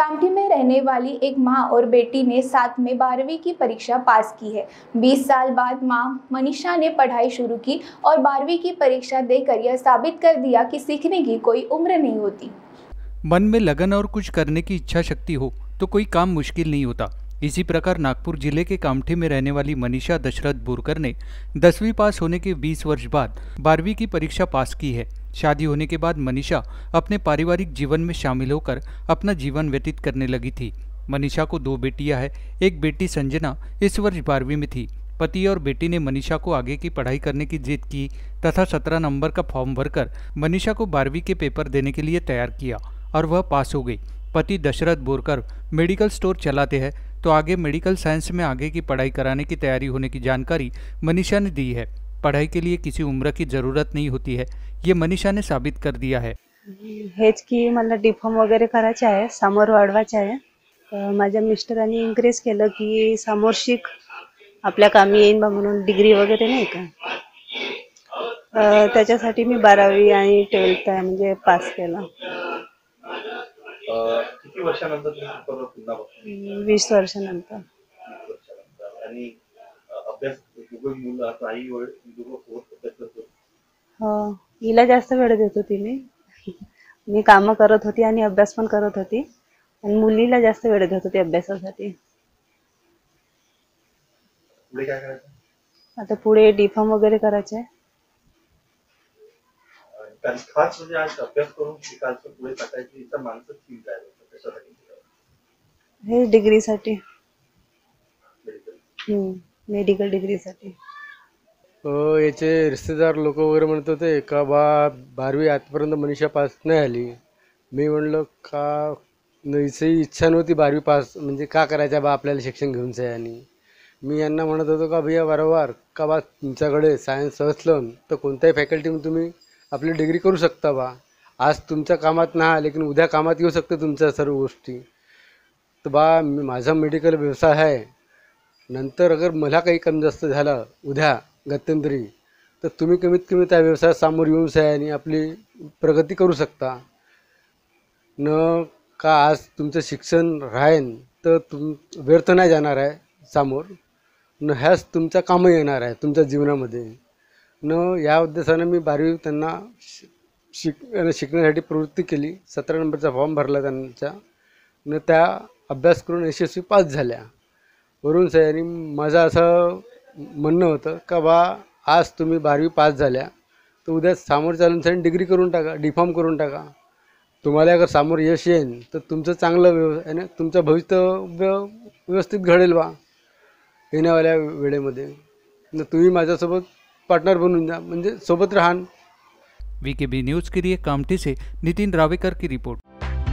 कामठी में रहने वाली एक मां और बेटी ने साथ में 12वीं की परीक्षा पास की है। 20 साल बाद मां मनीषा ने पढ़ाई शुरू की और 12वीं की परीक्षा देकर यह साबित कर दिया कि सीखने की कोई उम्र नहीं होती। मन में लगन और कुछ करने की इच्छा शक्ति हो तो कोई काम मुश्किल नहीं होता। इसी प्रकार नागपुर जिले के कामठी में रहने वाली मनीषा दशरथ बोरकर ने 10वीं पास होने के 20 वर्ष बाद 12वीं की परीक्षा पास की है। शादी होने के बाद मनीषा अपने पारिवारिक जीवन में शामिल होकर अपना जीवन व्यतीत करने लगी थी। मनीषा को 2 बेटियां हैं। एक बेटी संजना इस वर्ष 12वीं में थी। पति और बेटी ने मनीषा को आगे की पढ़ाई करने की जिद की तथा 17 नंबर का फॉर्म भरकर मनीषा को 12वीं के पेपर देने के लिए तैयार किया और वह पास हो गई। पति दशरथ बोरकर मेडिकल स्टोर चलाते हैं तो आगे मेडिकल साइंस में आगे की पढ़ाई कराने की तैयारी होने की जानकारी मनीषा ने दी है। पढ़ाई के लिए किसी उम्र की ज़रूरत नहीं होती है, ये मनीषा ने साबित कर दिया है। हेच की मला डिफॉर्म वगैरे करायचे आहे, समोर वाढवायचे आहे। माझ्या मिस्टरांनी एन्करेज केलं की समोर शिक, आपल्या कामी येईन बा म्हणून डिग्री वगैरे नाही का। त्याच्यासाठी मी 12वी आणि 12th म्हणजे पास केलं। किती वर्षानंतर तुम्ही पेपर पुन्हा बसला? 20 वर्षानंतर। आणि अभ्यास दोघं मुलं आता आई वडील दोघं सोबत अभ्यास करतो? हो, हिला जास्त वेळ देत होती मी कामं करत होती आणि अभ्यास पण करत होती आणि मुलीला जास्त वेळ देत होती अभ्यासासाठी। पुढे काय करायचं? आता पुढे डिफॉर्म वगैरे करायचे आहे। खास म्हणजे आज अभ्यास करून शिकायचं पुढे टाकायची इथं माणसं चिंता आहे कशासाठी? हे डिग्रीसाठी, मेडिकल डिग्रीसाठी। याचे रिश्तेदार लोक वगैरे म्हणत होते का बा 12वी आजपर्यंत मनीषा पास नाही आली। मी म्हणलं का नैसही इच्छा नव्हती 12वी पास, म्हणजे का करायचं बा आपल्याला शिक्षण घेऊनच आहे। आणि मी यांना म्हणत होतो का भैया वारंवार का बा तुमच्याकडे सायन्स असलं तर कोणत्याही फॅकल्टीमध्ये तुम्ही आपली डिग्री करू शकता बा। आज तुमच्या कामात नाही लेकिन उद्या कामात येऊ शकते तुमच्या सर्व गोष्टी। तर बा माझा मेडिकल व्यवसाय आहे, नंतर अगर मला काही कमी जास्त झालं उद्या गत्यंतरी तर तुम्ही कमीत कमी त्या व्यवसायात सामोर येऊन आहे आणि आपली प्रगती करू शकता। न का आज तुमचं शिक्षण राहीन तर व्यर्थ नाही जाणार आहे समोर, न ह्याच तुमच्या कामं येणार आहे तुमच्या जीवनामध्ये। न या उद्देशाने मी 12वी त्यांना शिकण्यासाठी प्रवृत्ती केली। 17 नंबरचा फॉर्म भरला त्यांच्या, न त्या अभ्यास करून यशस्वी पास झाल्या। वरून सयानी माझं असं म्हणणं होतं का बा आज तुम्ही 12वी पास झाल्या तर उद्या समोर चालून डिग्री करून टाका, डिफॉर्म करून टाका। तुम्हाला अगर समोर यश येईल तर तुमचं चांगलं तुमचं भवितव्य व्यवस्थित घडेल बा येण्यावाल्या वेळेमध्ये। न तुम्ही माझ्यासोबत पार्टनर बनून जा, म्हणजे सोबत राहान। वीकेबी न्यूज़ के लिए कामठी से नितिन रावेकर की रिपोर्ट।